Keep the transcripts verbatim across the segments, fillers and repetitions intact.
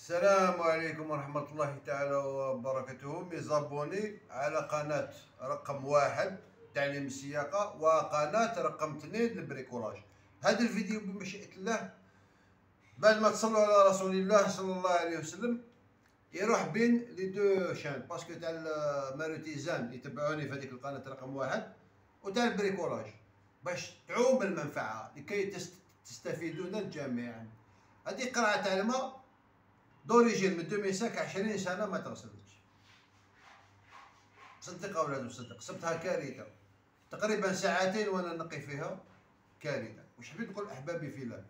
السلام عليكم ورحمة الله تعالى وبركاته. ميزابوني على قناة رقم واحد تعليم السياقة وقناة رقم اثنين البريكولاج. هذا الفيديو بمشيئة الله بعد ما تصلوا على رسول الله صلى الله عليه وسلم يروح بين لي دو شان باسكو تاع الماروتيزان يتبعوني في هذيك القناة رقم واحد وتاع البريكولاج باش تعوم المنفعة لكي تستفيدون جميعا. هذه قراءة تاع الماء دوريجين من ألفين وخمسة عشرين سنة ما تغسلتش. صدق أو لا تصدق صبتها كارثة تقريبا ساعتين وأنا نقي فيها كارثة. واش حبيت نقول أحبابي في الله؟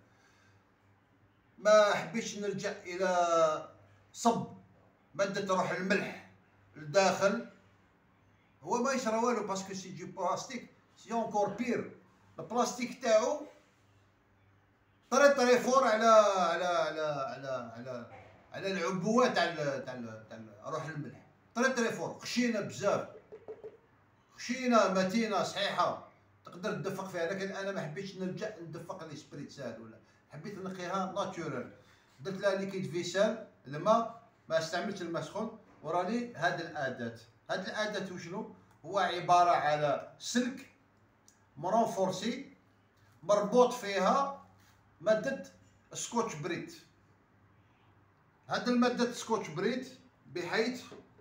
ما حبيتش نرجع إلى صب مادة روح الملح لداخل. هو ما يشرى والو باسكو سي دو بلاستيك سي اونكور بير. البلاستيك تاعو طري طري فور على على على على على على العبوات تاع تاع تاع روح الملح. طري طري فور خشينه بزاف، خشينه متينه صحيحه تقدر تدفق فيها، لكن انا ما حبيتش نرجع ندفق لي سبريت ساهل ولا حبيت نقيها ناتشورال. درت لها ليكيد فيسال الماء، ما استعملتش الماء سخون. وراني هاد الاداه هاد الاداه وشنو هو؟ عباره على سلك مرونفورسي مربوط فيها مادة سكوتش بريت. هاد المادة سكوتش بريت بحيث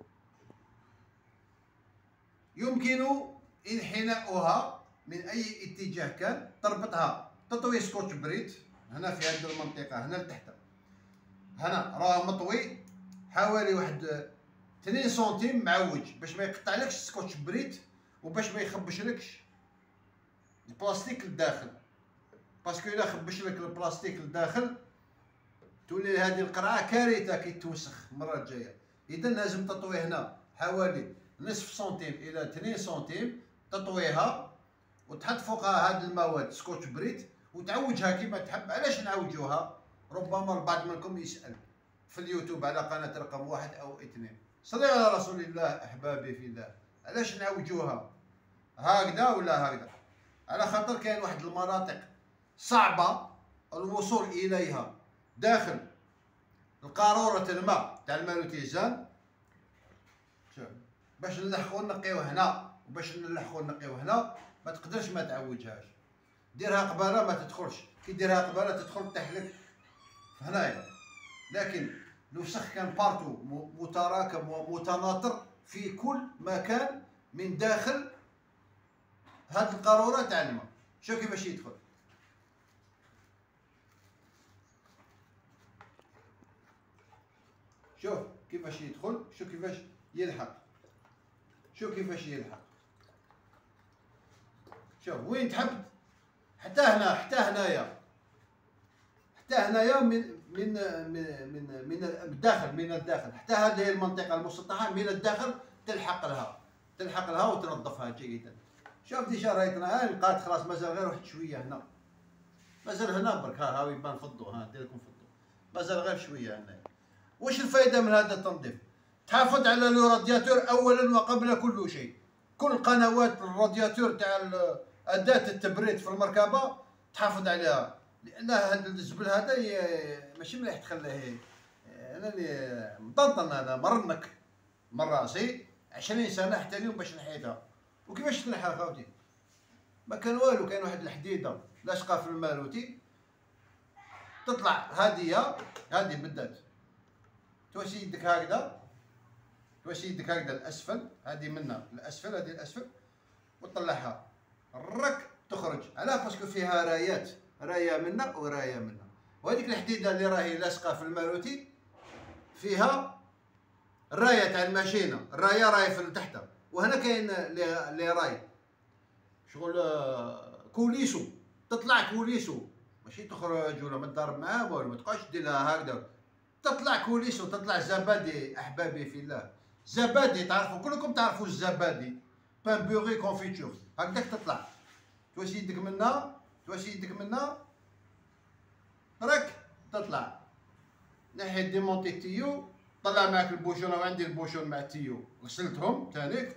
يمكن انحناؤها من أي اتجاه كان. تربطها تطوي سكوتش بريت هنا في هذه المنطقة هنا لتحت، هنا راه مطوي حوالي واحد اثنين سنتيم معوج باش ما يقطعلكش سكوتش بريت وباش ما يخبشلكش البلاستيك للداخل، باسكو الا خبش لك البلاستيك لداخل تولي هذه القرعه كارثه كي توسخ المره الجايه. اذا لازم تطوي هنا حوالي نصف سنتيم الى اثنين سنتيم، تطويها وتحط فوقها هذه المواد سكوتش بريت وتعوجها كما تحب. علاش نعوجوها؟ ربما البعض منكم يسال في اليوتيوب على قناه رقم واحد او اثنين. صلي على رسول الله احبابي في الله. علاش نعوجوها هكذا ولا هكذا؟ على خاطر كاين واحد المناطق صعبة الوصول إليها داخل القارورة الماء تاع الماروتيزان. شوف باش نلحقو نقيو هنا وباش نلحقو نقيو هنا ما تقدرش ما تعوجهاش. ديرها قبالة ما تدخلش، كي ديرها قبالة تدخل تحلك هنايا. لكن الوسخ كان بارتو متراكم ومتناثر في كل مكان من داخل هاد القارورة تاع الماء. شوف كيفاش يدخل، شوف كيفاش يدخل، شوف كيفاش يلحق، شوف كيفاش يلحق. شوف وين تحب حتى هنا حتى هنايا حتى هنايا من من من من من الداخل من الداخل حتى هذه المنطقة المسطحة من الداخل تلحق لها تلحق لها وتنظفها جيدا. شوف ديجا رايتنا لقات خلاص مازال غير واحد شوية هنا، مازال هنا برك ها هاو يبان في الضوء، ها ندير لكم في الضوء مازال غير شوية هنايا. واش الفائده من هذا التنظيف؟ تحافظ على لو رادياتور اولا وقبل كل شيء. كل قنوات الرادياتور تاع اداه التبريد في المركبه تحافظ عليها، لان هذا الزبل هذا ماشي مليح تخليه. انا اللي مطنطن هذا مرنك من راسي عشرين سنه حتى اليوم باش نحيدها. وكيفاش تنحى خاوتي؟ ما كان والو، كاين واحد الحديده لاصقه في الماروتي تطلع هذه هذه بالذات تواسي يدك هكذا، تواسي يدك هكذا الاسفل، هذه منا الاسفل هذه الاسفل وتطلعها الرك تخرج. علاه؟ باسكو فيها رايات، رايه منا ورايه منا. وهذيك الحديده اللي راهي لاصقه في الماروتي فيها الرايه تاع الماشينه، الرايه راهي في تحت، وهنا كاين لي راي شغل كوليسو، تطلع كوليسو ماشي تخرج ولا ما تضرب معاه ولا ما تبقاش دير لها هكذا، تطلع كوليسو تطلع زبادي. احبابي في الله زبادي، تعرفوا كلكم تعرفوا الزبادي، بان بوغي كونفيتور هكذاك تطلع. تواسي يدك منا تواسي يدك منا راك تطلع. نحي ديمونتي التيو، طلع معك البوشون، وعندي البوشون مع التيو غسلتهم تانيك.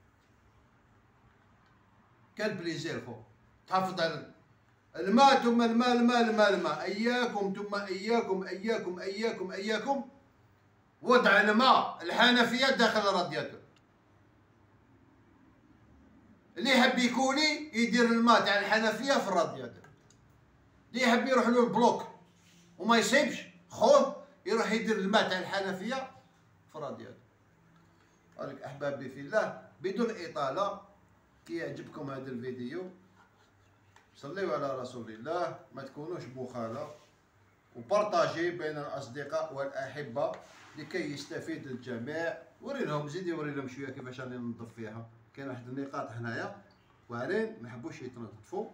كان بليزير خو تحافظ على الماء ثم الماء الماء الماء الماء. اياكم ثم اياكم اياكم اياكم اياكم وضع الماء الحنفيه داخل الرادياتور. اللي يحب يكولي يدير الماء تاع الحنفيه في الرادياتور. اللي يحب يروح له البلوك وما يصيبش خوه يروح يدير الماء تاع الحنفيه في الرادياتور. قالك احبابي في الله، بدون اطاله، كي يعجبكم هذا الفيديو صليوا على رسول الله، ما تكونوش بخاله، وبارطاجي بين الاصدقاء والاحبه لكي يستفيد الجميع. وري لهم، زيدي وري لهم شويه كيفاش راني ننظف فيها. كاين واحد النقاط هنايا واعرين ما يحبوش يتنظفوا،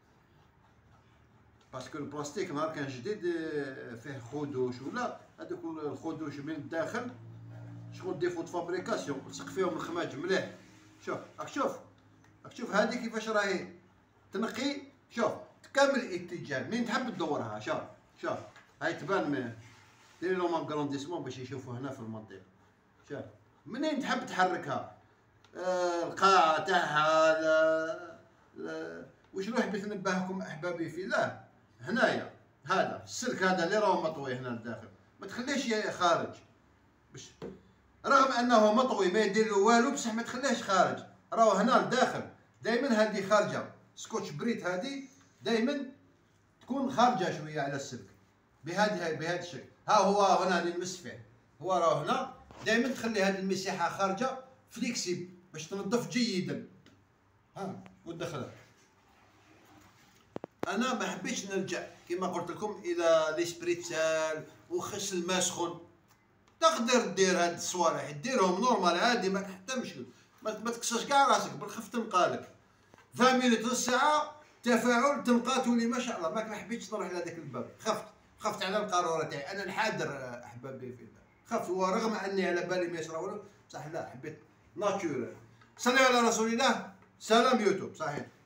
باسكو البلاستيك نهار كان جديد فيه خدوش ولا هذوك الخدوش من الداخل شغل ديفو د فابريكاسيون، لصق فيهم الخماج مليح. شوف راك شوف راك شوف هذه كيفاش راهي تنقي. شوف كامل الاتجاه منين تحب تدورها. شوف شوف هاي تبان من ديري لهم اغرونديسمون باش يشوفوا هنا في المنطقه. شوف منين تحب تحركها، آه القاعه تاعها لا لا. واش نحب ننبهكم احبابي في الله، هنايا هذا السلك هذا اللي راهو مطوي هنا لداخل ما تخليش خارج، باش رغم انه مطوي ما يدير له والو بصح ما تخليهش خارج، راهو هنا لداخل. دائما هذه خارجه، سكوتش بريت هذه دائما تكون خارجه شويه على السلك بهذه بهذا الشكل. ها هو هنا اللي نمس فيه، هو راهو هنا دائما تخلي هذه المساحه خارجه فليكسيبل باش تنظف جيدا. ها ودخلها. انا ما حبيتش نرجع كما قلت لكم الى ليسبريتسال وخس الماء سخون. تقدر دير هاد الصوالح ديرهم نورمال عادي، ما حتى مشكل، ما تكسرش كاع راسك بالخف تنقالك عشرين مينوت نص ساعه تفاعل تنقى تولي ما شاء الله. ماك ما حبيتش نروح لهذاك الباب، خفت خفت على القاروره تاعي. انا الحاضر احبابي في الله، خفت. ورغم اني على بالي ما يصرا والو بصح لا، حبيت ناتشورال. صلي على رسول الله. سلام يوتيوب. صحيح.